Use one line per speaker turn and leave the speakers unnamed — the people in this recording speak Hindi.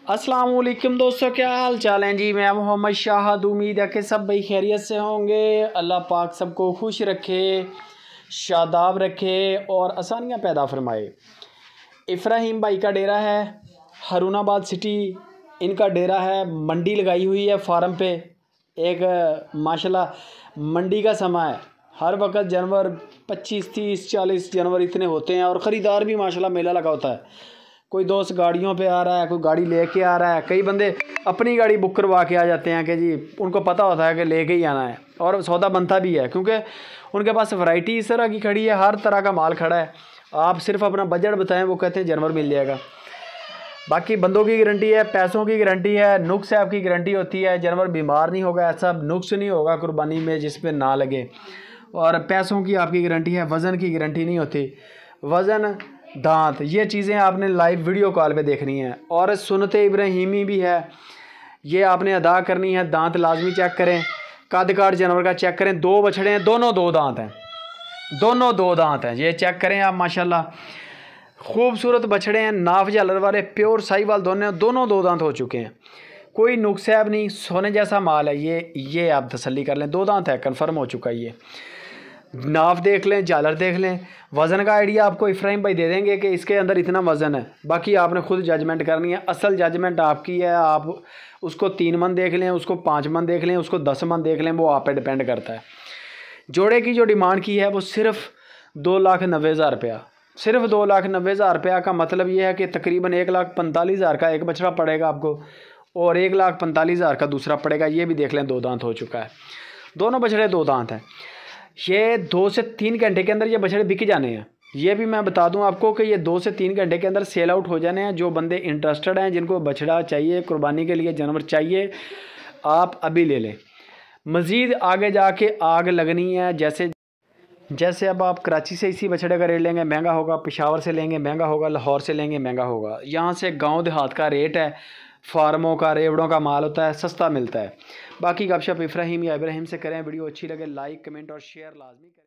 अस्सलाम वालेकुम दोस्तों, क्या हाल चाल हैं जी। मैं मोहम्मद शाहद, उम्मीद है कि सब भाई खैरियत से होंगे। अल्लाह पाक सबको खुश रखे, शादाब रखे और आसानियाँ पैदा फरमाए। इब्राहिम भाई का डेरा है हारूनाबाद सिटी, इनका डेरा है। मंडी लगाई हुई है फार्म पे। एक माशाल्लाह मंडी का समय है, हर वक्त जानवर 25, 30, 40 जानवर इतने होते हैं और ख़रीदार भी माशाल्लाह मेला लगा होता है। कोई दोस्त गाड़ियों पे आ रहा है, कोई गाड़ी लेके आ रहा है, कई बंदे अपनी गाड़ी बुक करवा के आ जाते हैं कि जी उनको पता होता है कि लेके ही आना है और सौदा बनता भी है क्योंकि उनके पास वैरायटी इस तरह की खड़ी है, हर तरह का माल खड़ा है। आप सिर्फ अपना बजट बताएं, वो कहते हैं जानवर मिल जाएगा। बाकी बंदों की गारंटी है, पैसों की गारंटी है, नुक्स ऐप की गारंटी होती है। जानवर बीमार नहीं होगा, ऐसा नुक्स नहीं होगा कुर्बानी में जिस पे ना लगे। और पैसों की आपकी गारंटी है, वज़न की गारंटी नहीं होती। वज़न, दांत, ये चीज़ें आपने लाइव वीडियो कॉल पे देखनी है। और सुन्नत इब्राहिमी भी है, ये आपने अदा करनी है। दांत लाजमी चेक करें, कद काट जानवर का चेक करें। 2 बछड़े हैं, दोनों 2 दांत हैं, दोनों 2 दांत हैं, ये चेक करें आप। माशाल्लाह खूबसूरत बछड़े हैं, नाफ झालर वाले, प्योर साहिवाल दोनों 2 दांत हो चुके हैं। कोई नुक्सैब नहीं, सोने जैसा माल है ये आप तसल्ली कर लें। 2 दांत है, कन्फर्म हो चुका है। ये नाफ देख लें, झालर देख लें। वज़न का आइडिया आपको इब्राहिम भाई दे देंगे कि इसके अंदर इतना वज़न है। बाकी आपने खुद जजमेंट करनी है, असल जजमेंट आपकी है। आप उसको 3 मन देख लें, उसको 5 मन देख लें, उसको 10 मन देख लें, वो आप पे डिपेंड करता है। जोड़े की जो डिमांड की है वो सिर्फ 2,90,000 रुपया, सिर्फ 2,90,000 रुपया का मतलब ये है कि तकरीबन 1,45,000 का एक बछड़ा पड़ेगा आपको और 1,45,000 का दूसरा पड़ेगा। ये भी देख लें, 2 दांत हो चुका है। दोनों बछड़े 2 दांत हैं। ये 2 से 3 घंटे के अंदर ये बछड़े बिक जाने हैं। ये भी मैं बता दूं आपको कि ये 2 से 3 घंटे के अंदर सेल आउट हो जाने हैं। जो बंदे इंटरेस्टेड हैं, जिनको बछड़ा चाहिए, कुर्बानी के लिए जानवर चाहिए, आप अभी ले लें। मज़ीद आगे जाके आग लगनी है। जैसे अब आप कराची से इसी बछड़े का रेट लेंगे महंगा होगा, पेशावर से लेंगे महंगा होगा, लाहौर से लेंगे महंगा होगा। यहाँ से गांव देहात का रेट है, फार्मों का, रेवड़ों का माल होता है, सस्ता मिलता है। बाकी गपशप इब्राहिम से करें। वीडियो अच्छी लगे लाइक, कमेंट और शेयर लाजमी करें।